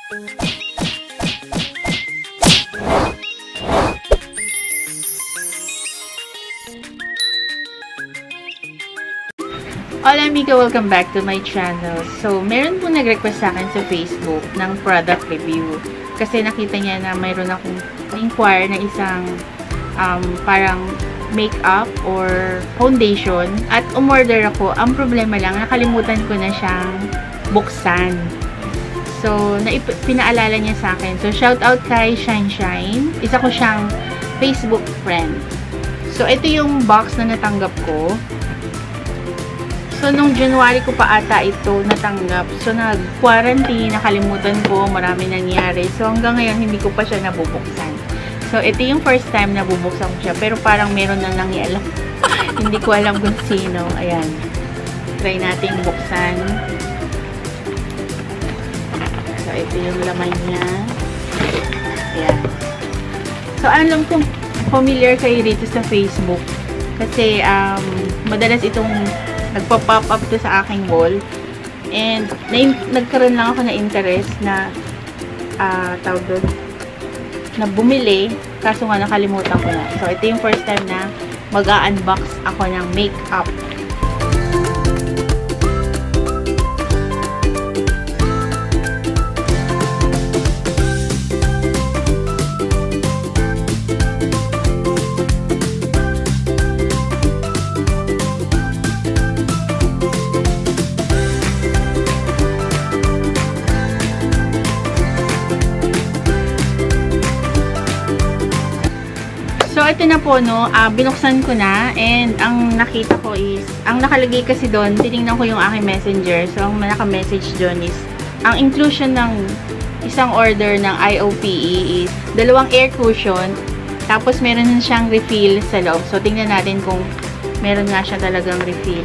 Hola amiga, welcome back to my channel. So, meron po nag-request sa akin sa Facebook ng product review. Kasi nakita niya na mayroon akong inquire na isang parang makeup or foundation. At umorder ako. Ang problema lang, nakalimutan ko na siyang buksan. So, pinaalala niya sa akin. So, shout out kay Shine Shine. Isa ko siyang Facebook friend. So, ito yung box na natanggap ko. So, nung January ko pa ata ito natanggap. So, nag-quarantine, nakalimutan ko, marami nangyari. So, hanggang ngayon, hindi ko pa siya nabubuksan. So, ito yung first time na bubuksan ko siya. Pero parang meron na nangyari. Hindi ko alam kung sino. Ayan. Try natin buksan. So, ito yung laman niya. Ayan. So, alam kong familiar kayo dito sa Facebook. Kasi, madalas itong nagpa-pop up to sa aking wall. And, nagkaroon lang ako na interest na, tawag doon, na bumili. Kaso nga, nakalimutan ko na. So, ito yung first time na mag-a-unbox ako ng makeup. So, ito na po, no, binuksan ko na, and ang nakita ko is, ang nakalagay kasi doon, tinignan ko yung aking messenger. So, ang naka-message doon is, ang inclusion ng isang order ng Iope is, 2 air cushion, tapos meron siyang refill sa loob. So, tingnan natin kung meron nga siya talagang refill.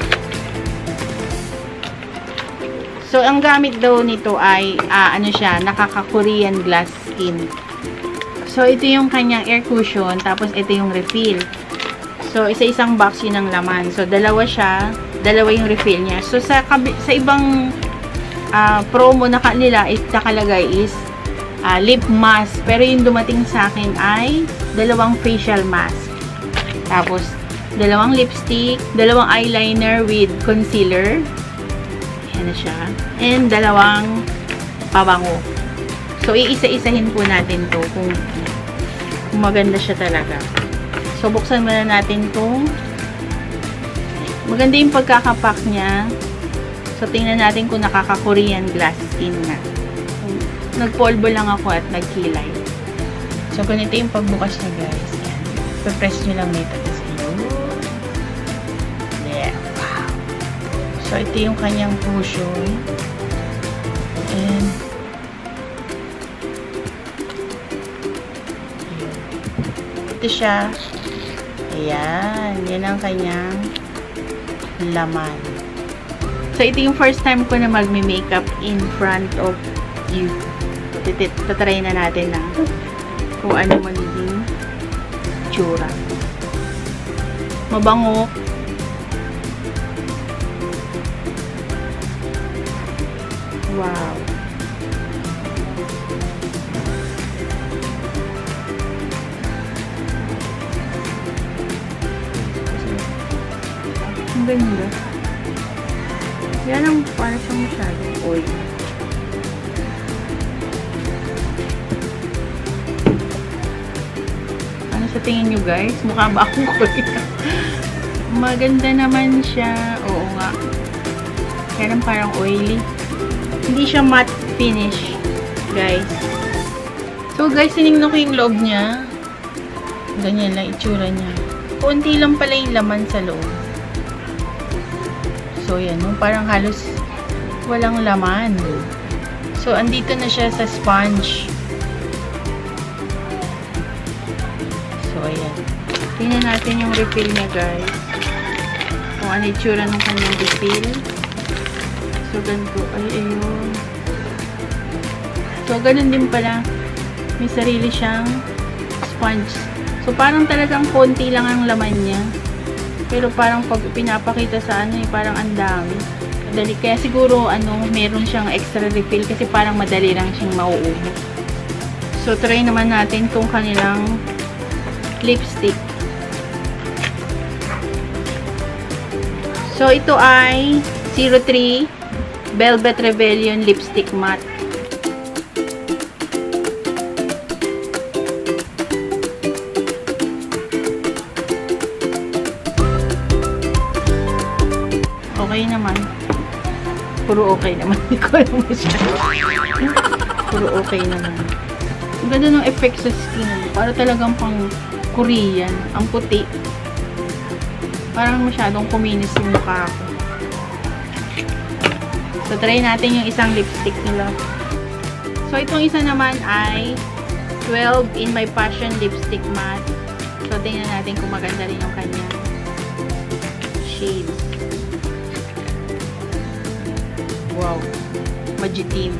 So, ang gamit daw nito ay, ano siya, nakaka-Korean glass skin. So, ito yung kanyang air cushion, tapos ito yung refill. So, isa-isang box yun ang laman. So, dalawa siya, dalawa yung refill niya. So, sa ibang promo na nila is nakalagay is lip mask. Pero yung dumating sa akin ay 2 facial mask. Tapos, 2 lipstick, 2 eyeliner with concealer. Ayan na siya. And 2 pabango. So, iisa-isahin po natin to kung maganda siya talaga. So, buksan muna natin itong maganda yung pagkakapack niya. So, tingnan natin kung nakaka-Korean glass skin na. Nagpolvo lang ako at nagkilay. So, ganito yung pagbukas niya, guys. Yan. Pa-press nyo lang nito. Yeah. Wow. So, ito yung kanyang cushion. And ito siya. Ayan. Yan ang kanyang laman. So, ito yung first time ko na magme-makeup in front of you. Tatry na natin na kung ano magiging tsura. Mabango. Wow. Ang ganda. Yan ang para siyang masyadong oil. Ano sa tingin nyo, guys? Mukha ba akong oil? Maganda naman siya. Oo nga. Yan ang parang oily. Hindi siya matte finish, guys. So, guys, sinignan ko yung loob niya. Ganyan lang itsura niya. Kunti lang pala yung laman sa loob. So, yan, no? Parang halos walang laman. So, andito na siya sa sponge. So, ayan. Tingnan natin yung refill niya, guys. Kung ano yung tsura ng kanyang refill. So, ganito. Ay, ayun. So, ganun din pala. May sarili siyang sponge. So, parang talagang konti lang ang laman niya. Pero parang pag pinapakita sa ano, parang ang dami. Madali. Kaya siguro, meron siyang extra refill kasi parang madali lang siyang mauubos. So, try naman natin itong kanilang lipstick. So, ito ay 03 Velvet Rebellion Lipstick Matte. Okay naman. Puro okay naman. Hindi ko alam masyado. Puro okay naman. Ang ganda ng effect sa skin. Para talagang pang Korean. Ang puti. Parang masyadong kuminis yung mukha ko. So, try natin yung isang lipstick nila. So, itong isa naman ay 12 in My Passion Lipstick Matte. So, tingnan natin kung maganda rin yung kanyang shades. Wow. Majitim.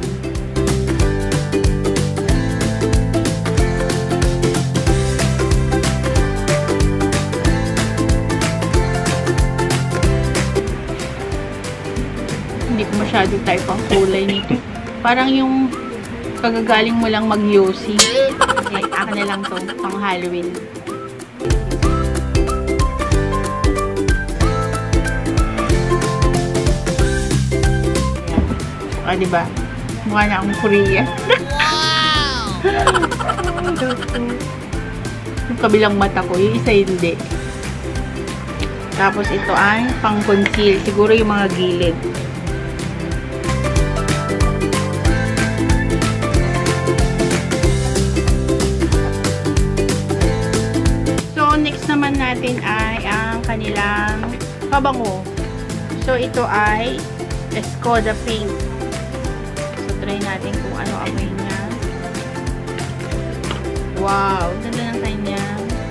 Hindi ko masyado type ang kulay nito. Parang yung kagagaling mo lang mag-yosi. Like, akin na lang to pang Halloween. O, diba? Mukha na akong Korea. Wow! Yung kabilang mata ko, yung isa hindi. Tapos ito ay pang conceal. Siguro yung mga gilid. So, next naman natin ay ang kanilang pabango. So, ito ay Skoda Pink. Try natin kung ano amoy niya. Wow! Ganda ng kanya.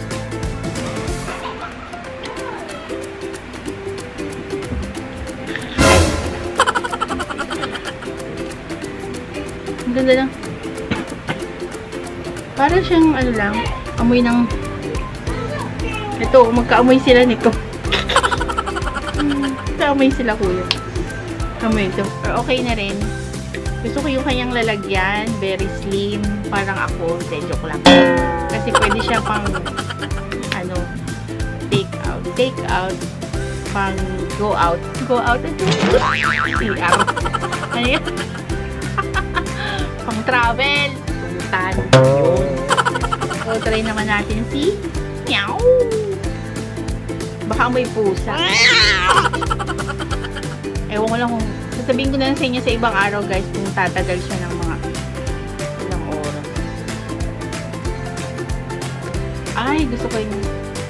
Ang ganda lang. Parang siyang ano lang, amoy ng ito, magkaamoy sila nito. Magkaamoy sila kuya. Amoy ito. Pero okay na rin. Gusto ko yung kanyang lalagyan. Very slim. Parang ako. Joke lang. Kasi pwede siya pang take out. Take out. Pang go out. Go out. See out. Ano yan? Pang travel. Tulutan. Yun. So, try naman natin si Meow. Baka may pusa. Ewan ko lang kung sasabihin ko na lang sa inyo sa ibang araw guys kung tatagal siya ng mga ilang oras. Ay, gusto ko yung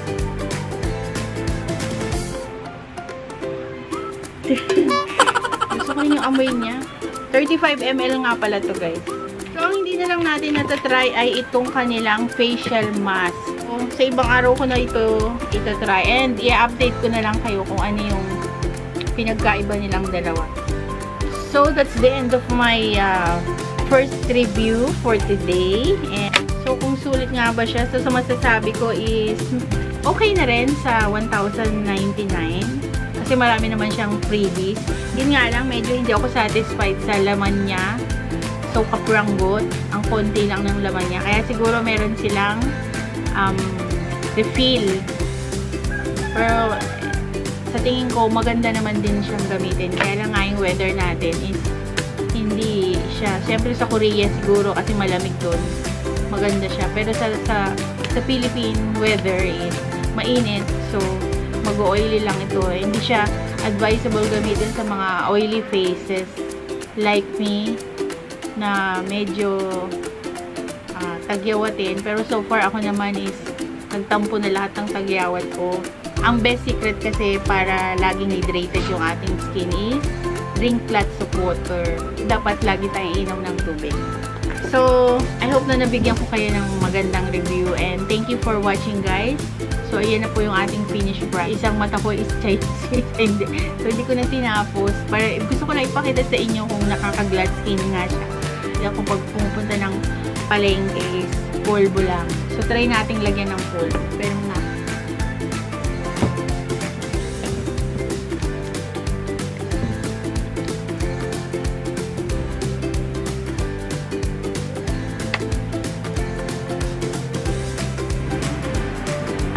gusto ko yung amoy niya. 35 ml nga pala to guys. So, ang hindi na lang natin natatry ay itong kanilang facial mask. So, sa ibang araw ko na ito itatry and i-update ko na lang kayo kung ano yung pinagkaiba nilang dalawa. So, that's the end of my first review for today. And so, kung sulit nga ba siya, so, masasabi ko is okay na rin sa 1,099. Kasi marami naman siyang freebies. Yun nga lang, medyo hindi ako satisfied sa laman niya. So, kapranggot. Ang konti lang ng laman niya. Kaya siguro meron silang refill. Pero, sa tingin ko, maganda naman din siyang gamitin. Kaya lang nga yung weather natin is hindi siya. Siyempre sa Korea siguro kasi malamig doon. Maganda siya. Pero sa Philippine weather is mainit. So, mag-oily lang ito. Hindi siya advisable gamitin sa mga oily faces like me na medyo tagyawatin. Pero so far ako naman is nagtampo na lahat ng tagyawat ko. Ang best secret kasi para laging hydrated yung ating skin is drink lots of water. Dapat lagi tayong inom ng tubig. So, I hope na nabigyan ko kayo ng magandang review and thank you for watching guys. So, ayan na po yung ating finished product. Isang mata ko is Chinese. So, hindi ko na tinapos. Gusto ko na ipakita sa inyo kung nakaka-glad skin nga siya. Kaya kung pag pumupunta ng palengke is polvo lang. So, try nating lagyan ng polvo. Pero na.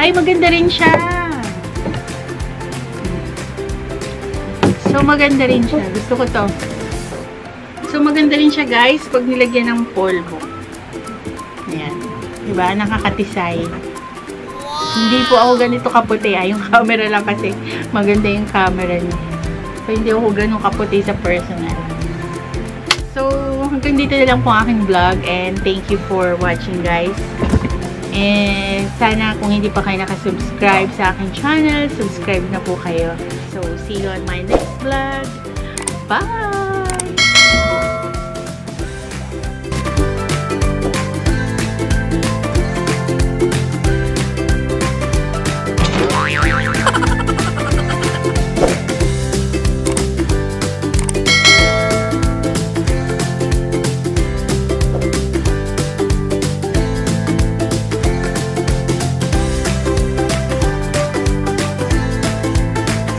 Ay, maganda rin siya. So, maganda rin siya. Gusto ko to. So, maganda rin siya, guys, pag nilagyan ng polvo. Ayan. Diba? Nakakatisay. Hindi po ako ganito kaputi. Yung camera lang kasi maganda yung camera niya. So, hindi ako ganun kaputi sa personal. So, hanggang dito na lang po ang aking vlog. And thank you for watching, guys. And sana kung hindi pa kayo nakasubscribe sa aking channel, subscribe na po kayo. So, see you on my next vlog. Bye!